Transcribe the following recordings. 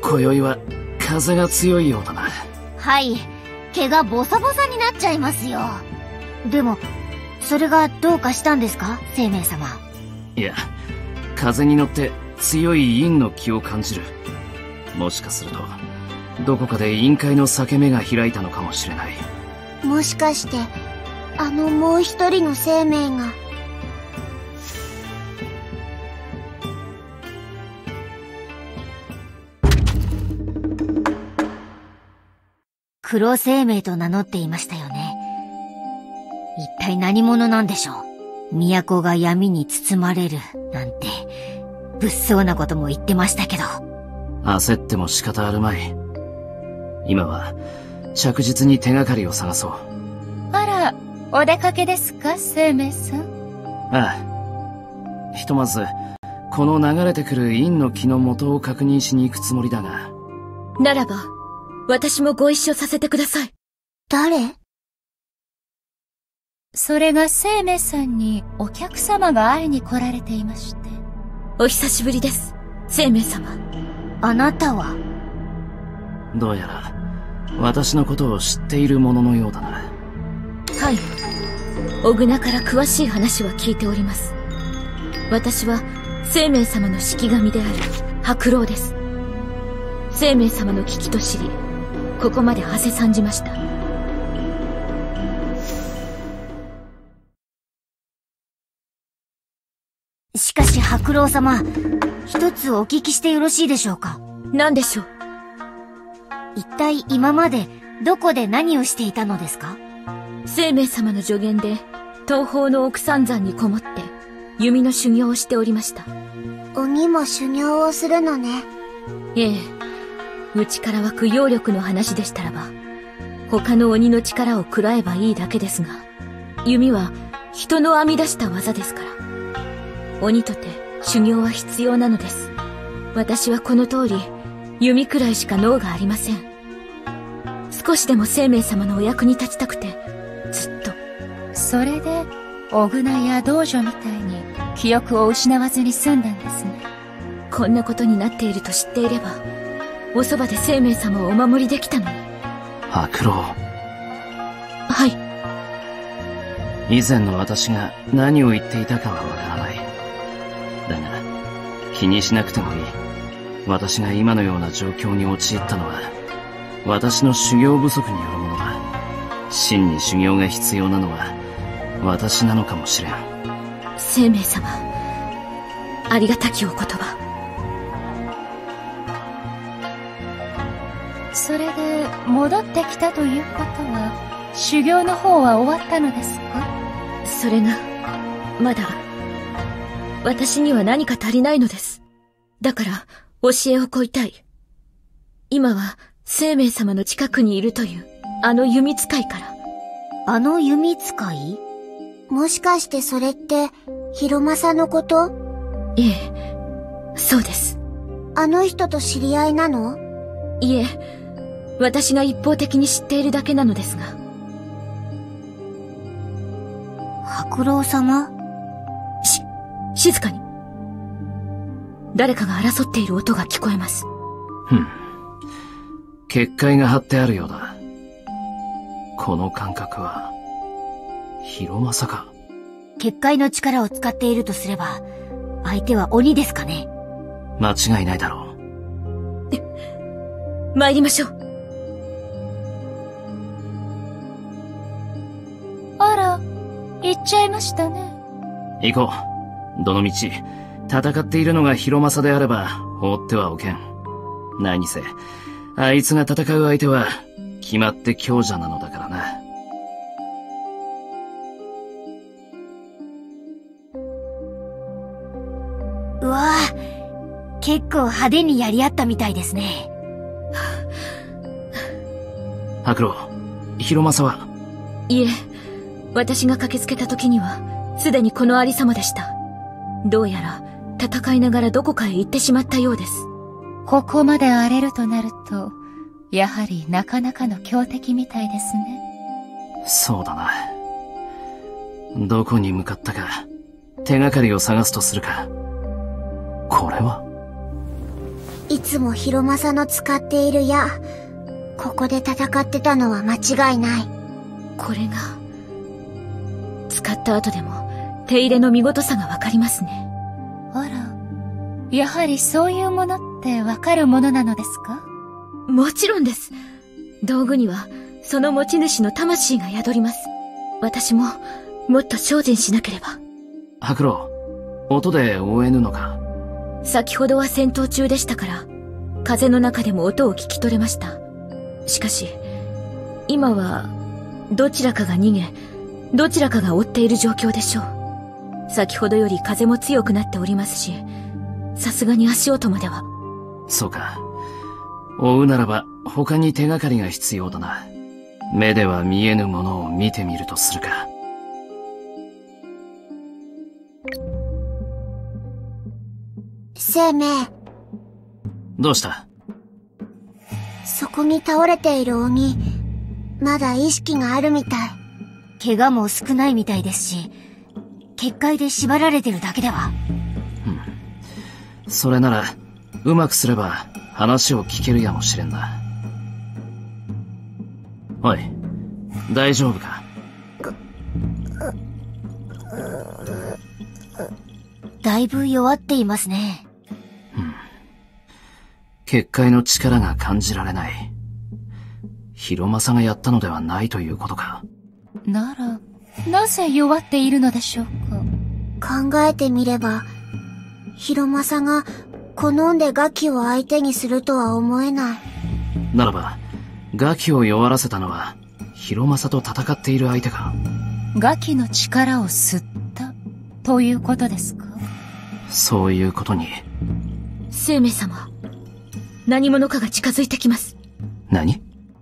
今宵は風が強いようだな。 はい、毛がボサボサになっちゃいますよ。でもそれがどうかしたんですか、生命様。 いや、風に乗って強い陰の気を感じる。もしかするとどこかで陰界の裂け目が開いたのかもしれない。 もしかしてもう一人の生命が。黒生命と名乗っていましたよね。一体何者なんでしょう。都が闇に包まれるなんて物騒なことも言ってましたけど。 焦っても仕方あるまい。今は着実に手がかりを探そう。 あら、お出かけですか、生命さん。 ああ、ひとまずこの流れてくる陰の気の元を確認しに行くつもりだが。 ならば私もご一緒させてください。 誰？ それが生命さんにお客様が会いに来られていまして。 お久しぶりです、生命様。 あなたは？ どうやら私のことを知っているもののようだな。 はい、小倉から詳しい話は聞いております。私は生命様の式神である白老です。生命様の危機と知り、ここまで馳せ参じました。 しかし白老様、一つお聞きしてよろしいでしょうか。 何でしょう。 一体今までどこで何をしていたのですか。 生命様の助言で東方の奥三山にこもって弓の修行をしておりました。 鬼も修行をするのね。 ええ、内から湧く妖力の話でしたらば他の鬼の力を食らえばいいだけですが、弓は人の編み出した技ですから、鬼とて修行は必要なのです。私はこの通り弓くらいしか脳がありません。少しでも生命様のお役に立ちたくてずっと。 それで小倉や道女みたいに記憶を失わずに済んだんですね。 こんなことになっていると知っていればおそばで生命様をお守りできたのに。 白老。 はい。 以前の私が何を言っていたかはわからない。だが気にしなくてもいい。私が今のような状況に陥ったのは私の修行不足によるものだ。真に修行が必要なのは私なのかもしれん。 生命様、ありがたきお言葉。 それで戻ってきたということは修行の方は終わったのですか。 それがまだ私には何か足りないのです。だから教えを請いたい。今は生命様の近くにいるというあの弓使いから。 あの弓使い？もしかしてそれって広政のこと？ ええ、そうです。 あの人と知り合いなの？ いえ、私が一方的に知っているだけなのですが。 白老様？ 静かに。誰かが争っている音が聞こえます。 結界が張ってあるようだ。この感覚は広政か。 結界の力を使っているとすれば相手は鬼ですかね。 間違いないだろう。参りましょう。 あら、行っちゃいましたね。 行こう。どのみち戦っているのが広政であれば放ってはおけん。何せあいつが戦う相手は決まって強者なのだからな。 うわぁ、結構派手にやり合ったみたいですね。 白老、広政は？ いえ、私が駆けつけた時にはすでにこのありさまでした。どうやら戦いながらどこかへ行ってしまったようです。 ここまで荒れるとなるとやはりなかなかの強敵みたいですね。 そうだな。どこに向かったか手がかりを探すとするか。これは？ いつつも広政の使っている矢、ここで戦ってたのは間違いない。 これが、使った後でも手入れの見事さがわかりますね。 あら、やはりそういうものってわかるものなのですか？ もちろんです。道具にはその持ち主の魂が宿ります。私ももっと精進しなければ。 白老、音で追えぬのか？ 先ほどは戦闘中でしたから、風の中でも音を聞き取れました。しかし、今はどちらかが逃げ、どちらかが追っている状況でしょう。先ほどより風も強くなっておりますし、さすがに足音までは。 そうか。追うならば他に手がかりが必要だな。目では見えぬものを見てみるとするか。 生命。 どうした？ そこに倒れている鬼、まだ意識があるみたい。 怪我も少ないみたいですし、結界で縛られてるだけでは。 それなら、うまくすれば話を聞けるやもしれんな。おい、大丈夫か？ だいぶ弱っていますね。 結界の力が感じられない。広政がやったのではないということか。 なら、なぜ弱っているのでしょうか？ 考えてみれば、広政が好んでガキを相手にするとは思えない。 ならば、ガキを弱らせたのは、広政と戦っている相手か。 ガキの力を吸ったということですか？ そういうことに。 生命様、何者かが近づいてきます。 何？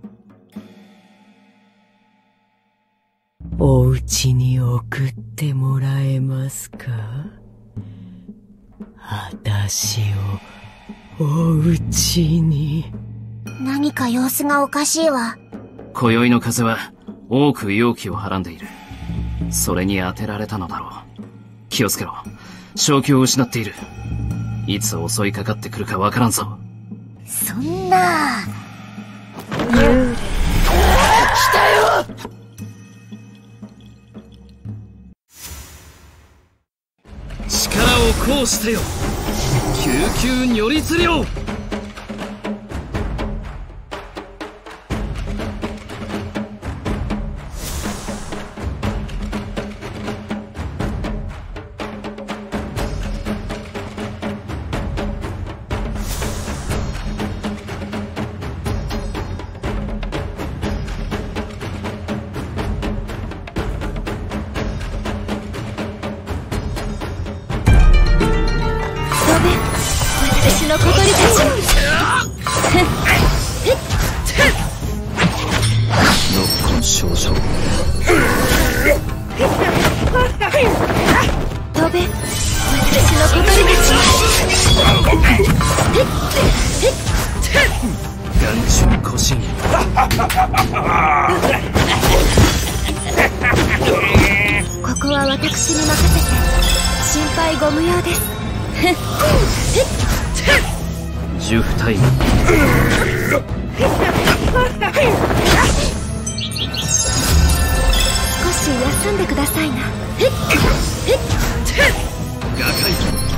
お家に送ってもらえますか？私をお家に。 何か様子がおかしいわ。 今宵の風は多く妖気をはらんでいる。それに当てられたのだろう。気をつけろ。正気を失っている。いつ襲いかかってくるかわからんぞ。 そんな。 幽霊。来たよ！ 力を行使せよ。救急如律令。 私の小鳥たちノッコン少々。 飛べ、私の小鳥たち。 眼中古神。 ここは私に任せて心配ご無用です。 呪符タイム。 少し休んでくださいな。 瓦解。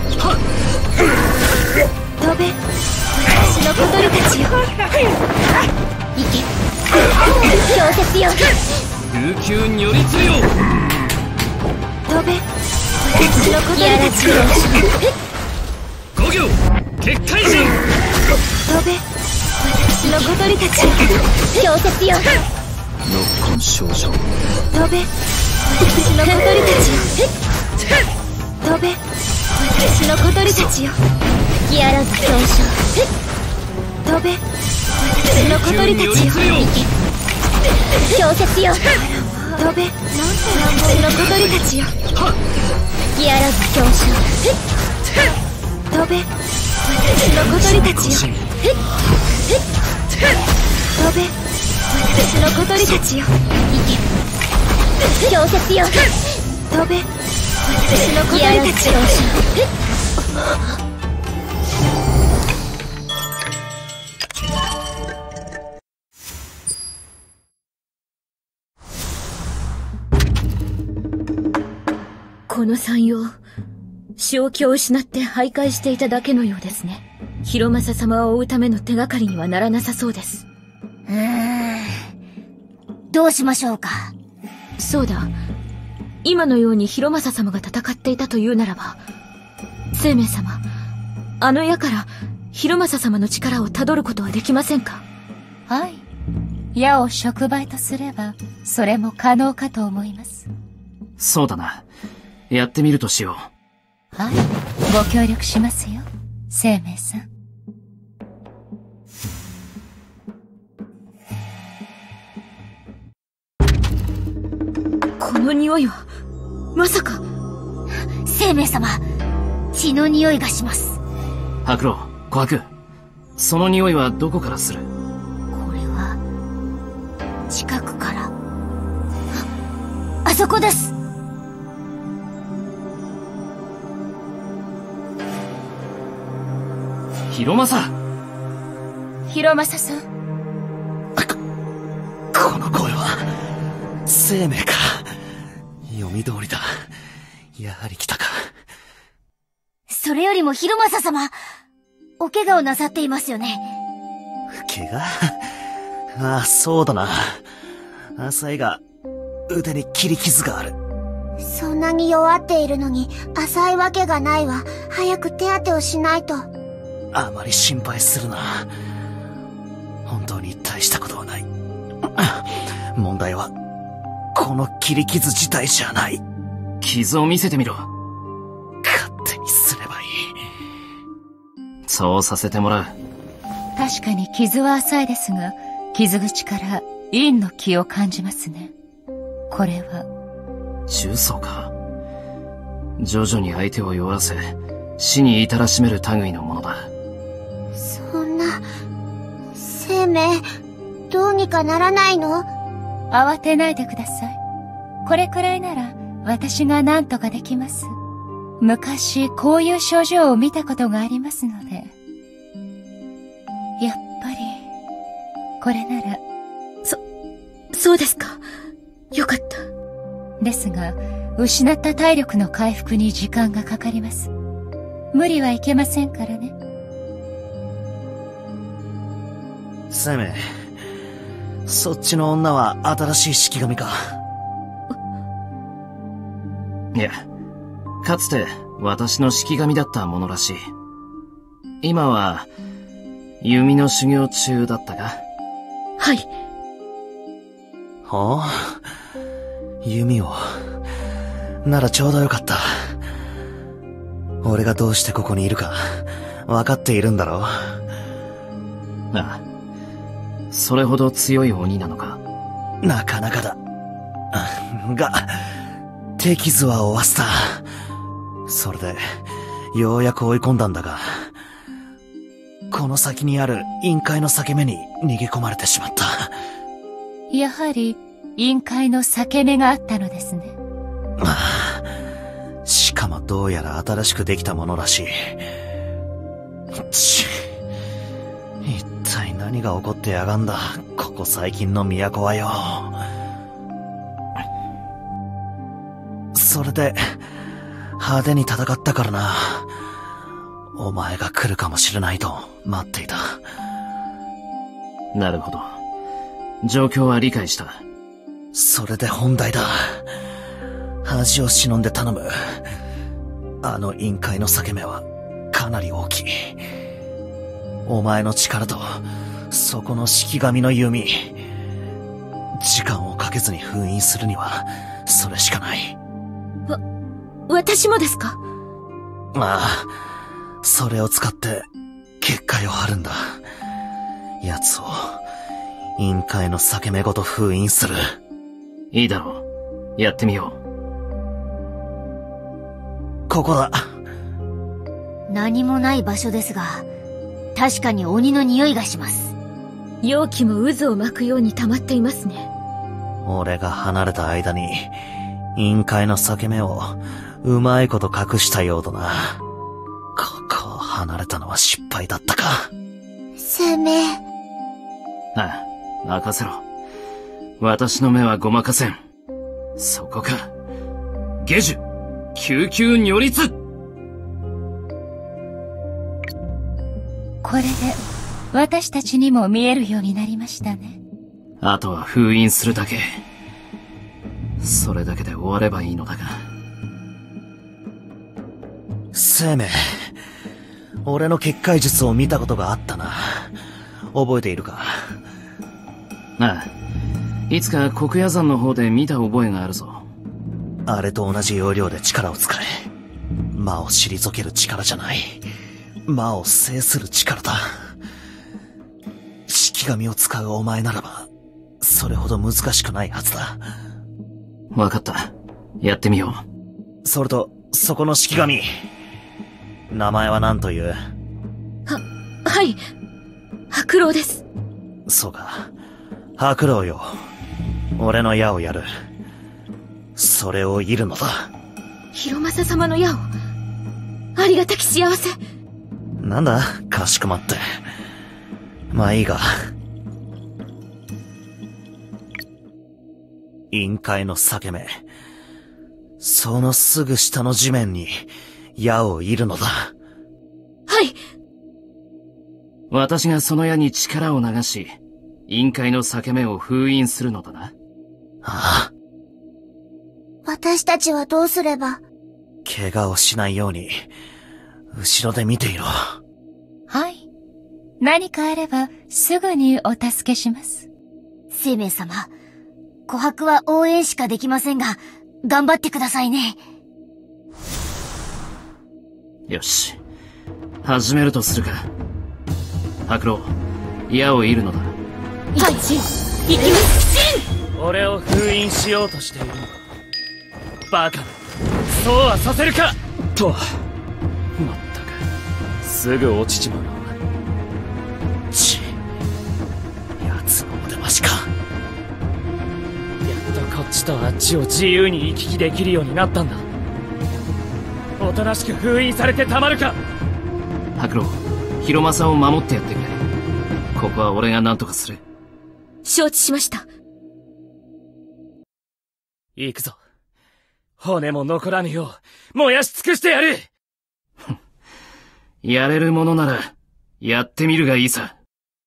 飛べ、私の小鳥たちよ。行け、氷雪よ。 琉球如律令。 飛べ、私の小鳥たちよ。 五行結界陣。 飛べ、私の小鳥たちよ。氷雪よ。 ノッコン少々。 飛べ、私の小鳥たちよ。飛べ、私の小鳥たちよ。ギアラズ表彰。飛べ、私の小鳥たちよ。行け、氷雪よ。飛べ、私の小鳥たちよ。ギアラズ表彰。飛べ、私の小鳥たちよ。飛べ、私の小鳥たちよ。行け、氷雪よ。飛べ、私の小鳥たちよ。 この山陽、正気を失って徘徊していただけのようですね。広政様を追うための手がかりにはならなさそうです。 どうしましょうか。 そうだ。今のように広政様が戦っていたというならば、生命様、あの矢から広政様の力をたどることはできませんか？ はい。矢を触媒とすれば、それも可能かと思います。 そうだな。やってみるとしよう。はい。ご協力しますよ、生命さん。 この匂いは、まさか。 生命様、血の匂いがします。 白老、琥珀、その匂いはどこからする？ これは、近くから。あそこです。 広政。 広政さん。 この声は、生命か。読み通りだ。やはり来たか。 それよりも広政様、お怪我をなさっていますよね。 怪我？ああ、そうだな。浅井が腕に切り傷がある。 そんなに弱っているのに浅いわけがないわ。早く手当てをしないと。 あまり心配するな。本当に大したことはない。問題はこの切り傷自体じゃない。 傷を見せてみろ。 勝手にすればいい。 そうさせてもらう。 確かに傷は浅いですが、傷口から陰の気を感じますね。これは重曹か。徐々に相手を弱らせ、死に至らしめる類のものだ。 そんな、生命、どうにかならないの？ 慌てないでください。これくらいなら私が何とかできます。昔こういう症状を見たことがありますので。やっぱりこれなら。 そうですか。よかった。 ですが失った体力の回復に時間がかかります。無理はいけませんからね。 生命、そっちの女は新しい式神か？ いや、かつて私の式神だったものらしい。今は弓の修行中だったか？ はい。 はあ、弓を。ならちょうどよかった。俺がどうしてここにいるか分かっているんだろう？ ああ、それほど強い鬼なのか？ なかなかだ。が、手傷は負わせた。それで、ようやく追い込んだんだが、この先にある陰海の裂け目に逃げ込まれてしまった。 やはり、陰海の裂け目があったのですね。 しかもどうやら新しくできたものらしい。一体何が起こってやがんだ、ここ最近の都はよ。それで、派手に戦ったからな。お前が来るかもしれないと待っていた。 なるほど。状況は理解した。 それで本題だ。恥を忍んで頼む。あの陰海の裂け目はかなり大きい。お前の力とそこの式神の弓、時間をかけずに封印するにはそれしかない。 私もですか？ まあ、それを使って結界を張るんだ。奴を陰海の裂け目ごと封印する。 いいだろう。やってみよう。 ここだ。 何もない場所ですが、確かに鬼の匂いがします。 容器も渦を巻くように溜まっていますね。 俺が離れた間に陰海の裂け目をうまいこと隠したようだな。ここを離れたのは失敗だったか。 生命。 ああ、任せろ。私の目はごまかせん。そこか。下樹。 救急如律。 これで私たちにも見えるようになりましたね。 あとは封印するだけ。それだけで終わればいいのだが。 生命、俺の結界術を見たことがあったな。覚えているか？ ああ、いつか黒夜山の方で見た覚えがあるぞ。 あれと同じ要領で力を使え。魔を退ける力じゃない。魔を制する力だ。式神を使うお前ならば、それほど難しくないはずだ。 わかった。やってみよう。それと、そこの式神。名前は何という？ はい。白狼です。 そうか。白狼よ。俺の矢をやる。それを射るのだ。 広政様の矢を。ありがたき幸せ。 なんだ？かしこまって。まあいいが。陰海の裂け目。そのすぐ下の地面に矢を射るのだ。 はい。 私がその矢に力を流し、陰海の裂け目を封印するのだな。 ああ。 私たちはどうすれば？ 怪我をしないように、後ろで見ていろ。 はい。何かあれば、すぐにお助けします。 生命様、琥珀は応援しかできませんが、頑張ってくださいね。 よし。始めるとするか。白狼、矢を射るのだ。 はい、行きます。 俺を封印しようとしているのか。バカな。そうはさせるかと。まったく、すぐ落ちちまうな。 奴のお出ましか。 やっとこっちとあっちを自由に行き来できるようになったんだ。おとなしく封印されてたまるか。 白狼、広政を守ってやってくれ。ここは俺が何とかする。 承知しました。 行くぞ。骨も残らぬよう、燃やし尽くしてやる。 やれるものなら、やってみるがいいさ。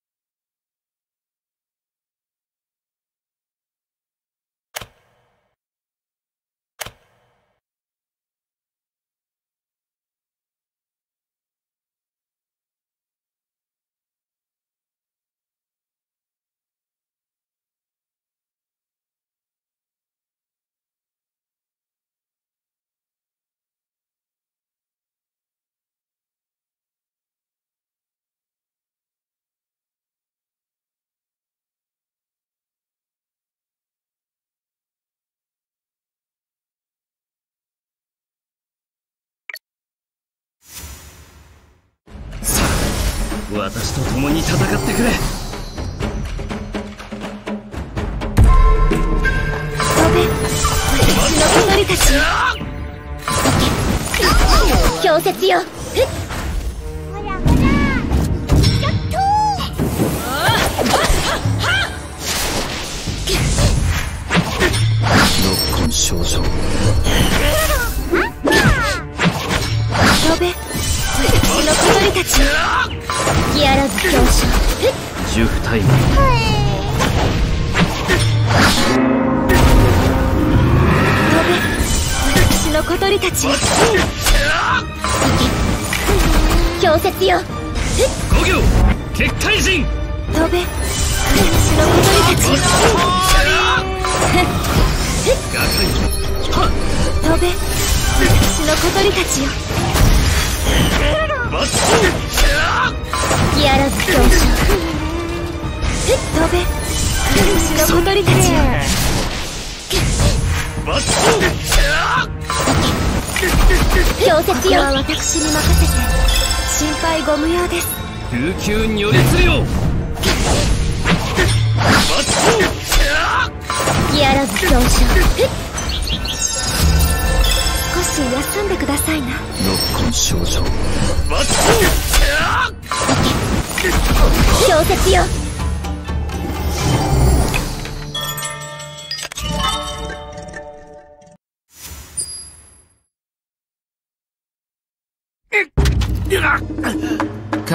私と共に戦ってくれ。 飛べ、私の小鳥たちよ。氷雪よ。 ほらほら、やっとノッコン少女。 飛べ、私の小鳥たちよ。ギアラズ強者。 ジュフタイム。 飛べ、私の小鳥たちよ。氷雪よ。 五行結界陣。 飛べ、私の小鳥たちよ。飛べ、私の小鳥たちよ。ギアラズ強者。飛べ、私の小鳥たちよ。氷雪よ。は私に任せて心配ご無用です。 琉球如律令。 ギアラズ強者。少し休んでくださいな。 ノッコン少女。 氷雪よ。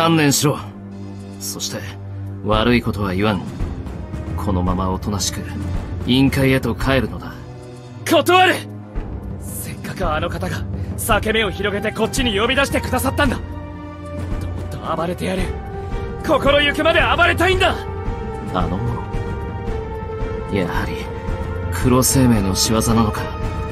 観念しろ。そして、悪いことは言わん。このままおとなしく、委員会へと帰るのだ。 断る。せっかくあの方が裂け目を広げてこっちに呼び出してくださったんだ。もっと暴れてやる。心ゆくまで暴れたいんだ。 あの者、やはり黒生命の仕業なのか。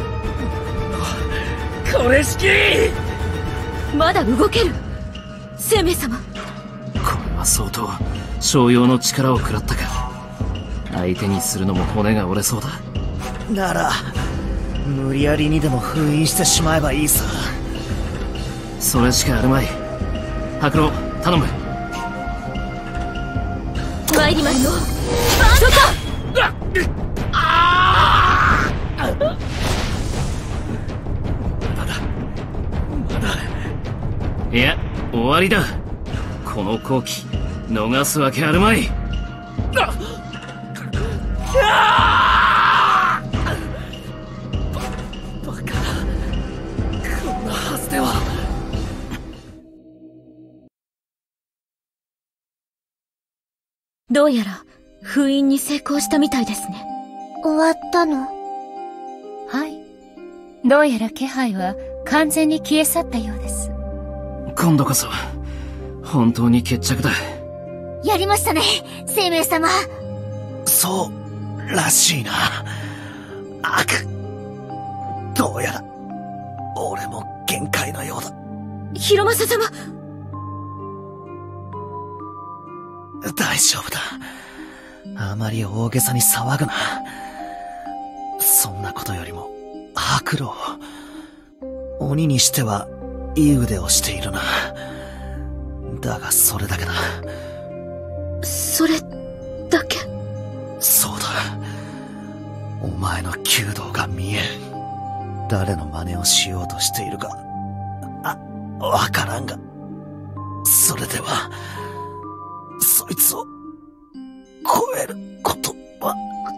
これしきまだ動ける。生命様、 これは相当商用の力を食らったか。相手にするのも骨が折れそうだ。 なら無理やりにでも封印してしまえばいいさ。 それしかあるまい。白狼、頼む。 参りましょう。 いや、終わりだ。この好機逃すわけあるまい。 バカ、こんなはずでは。 どうやら封印に成功したみたいですね。 終わったの？ はい。どうやら気配は完全に消え去ったようです。 今度こそ本当に決着だ。 やりましたね、生命様。 そうらしいな。悪。どうやら俺も限界のようだ。 広政様、 大丈夫だ。あまり大げさに騒ぐな。そんなことよりも白狼、鬼にしてはいい腕をしているな。だがそれだけだ。 それだけ？ そうだ。お前の弓道が見えん。誰の真似をしようとしているかわからんが、それではそいつを超えることは。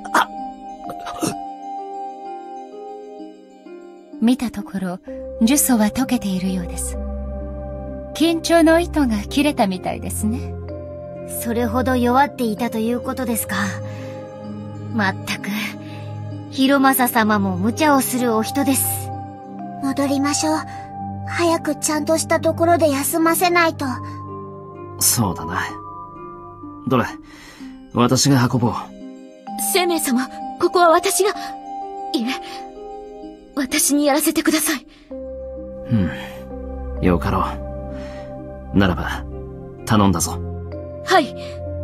見たところ、呪詛は解けているようです。緊張の糸が切れたみたいですね。 それほど弱っていたということですか。まったく、広政様も無茶をするお人です。 戻りましょう。早くちゃんとしたところで休ませないと。 そうだな。どれ、私が運ぼう。 生命様、ここは私が。いえ、私にやらせてください。 よかろう。ならば、頼んだぞ。 はい。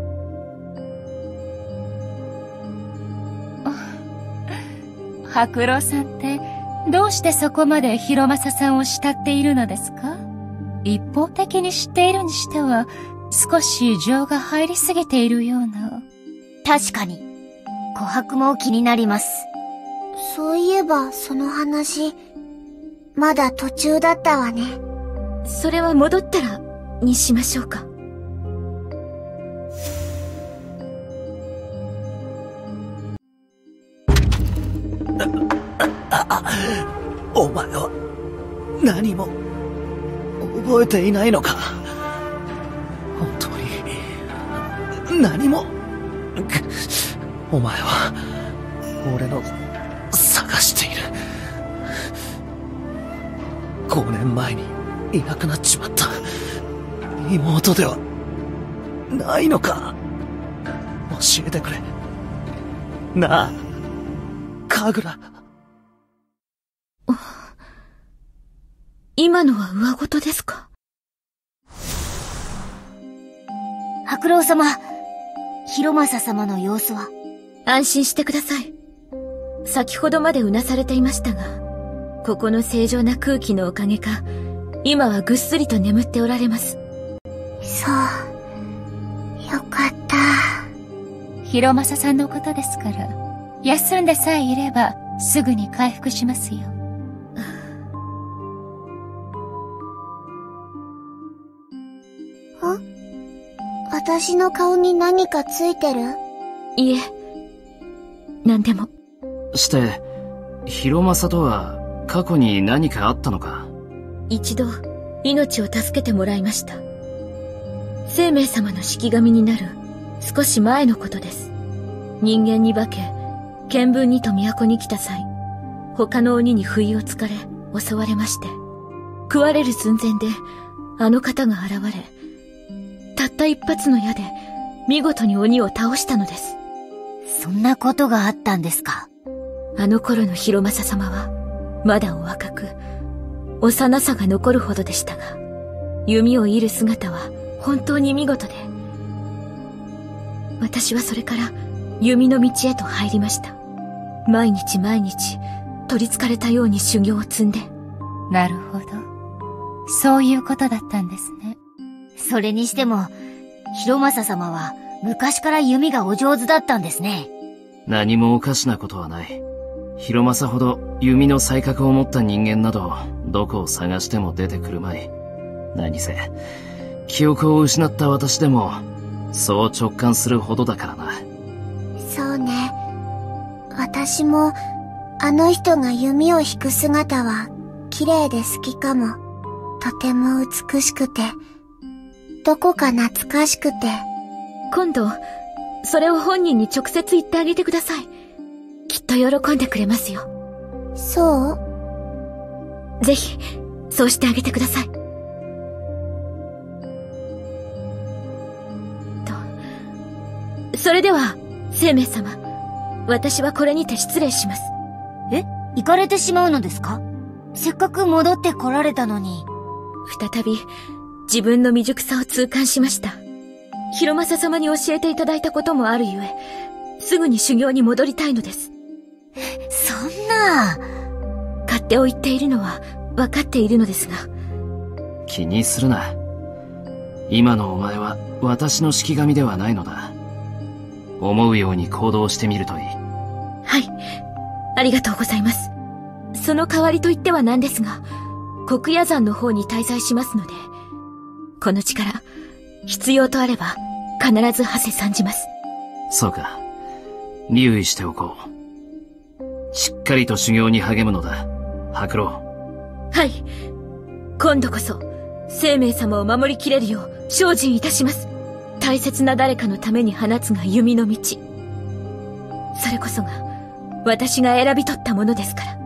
白狼さんって、どうしてそこまで広政さんを慕っているのですか？一方的に知っているにしては、少し情が入りすぎているような。 確かに、琥珀も気になります。 そういえばその話、まだ途中だったわね。 それは戻ったらにしましょうか。 お前は何も覚えていないのか？本当に何も。お前は俺の探している5年前にいなくなっちまった妹ではないのか？教えてくれなあ、神楽。 今のは上事ですか？ 白狼様、広政様の様子は？ 安心してください。先ほどまでうなされていましたが、ここの正常な空気のおかげか、今はぐっすりと眠っておられます。 そう、よかった。 広政さんのことですから、休んでさえいればすぐに回復しますよ。 私の顔に何かついてる？ いえ、何でも。 して、広政とは過去に何かあったのか？ 一度、命を助けてもらいました。 生命様の式神になる少し前のことです。人間に化け、見聞にと都に来た際、他の鬼に不意をつかれ、襲われまして、食われる寸前で、あの方が現れ、たった一発の矢で、見事に鬼を倒したのです。 そんなことがあったんですか。 あの頃の広政様は、まだお若く、幼さが残るほどでしたが、弓を射る姿は本当に見事で、私はそれから弓の道へと入りました。毎日毎日、取り憑かれたように修行を積んで。 なるほど。そういうことだったんですね。 それにしても、広政様は昔から弓がお上手だったんですね。 何もおかしなことはない。広政ほど弓の才覚を持った人間など、どこを探しても出てくるまい。何せ、記憶を失った私でも、そう直感するほどだからな。 そうね。私も、あの人が弓を引く姿は、綺麗で好きかも。とても美しくて、どこか懐かしくて。 今度、それを本人に直接言ってあげてください。きっと喜んでくれますよ。 そう？ ぜひ、そうしてあげてください。それでは、生命様、私はこれにて失礼します。 え？行かれてしまうのですか？せっかく戻って来られたのに。 再び、自分の未熟さを痛感しました。広政様に教えていただいたこともあるゆえ、すぐに修行に戻りたいのです。 そんな。 勝手を言っているのは分かっているのですが。 気にするな。今のお前は私の式神ではないのだ。思うように行動してみるといい。 はい、ありがとうございます。その代わりと言ってはなんですが、黒夜山の方に滞在しますので、この力、必要とあれば必ず馳せ参じます。 そうか。留意しておこう。しっかりと修行に励むのだ、白老。 はい。今度こそ、生命様を守りきれるよう精進いたします。大切な誰かのために放つが弓の道。それこそが、私が選び取ったものですから。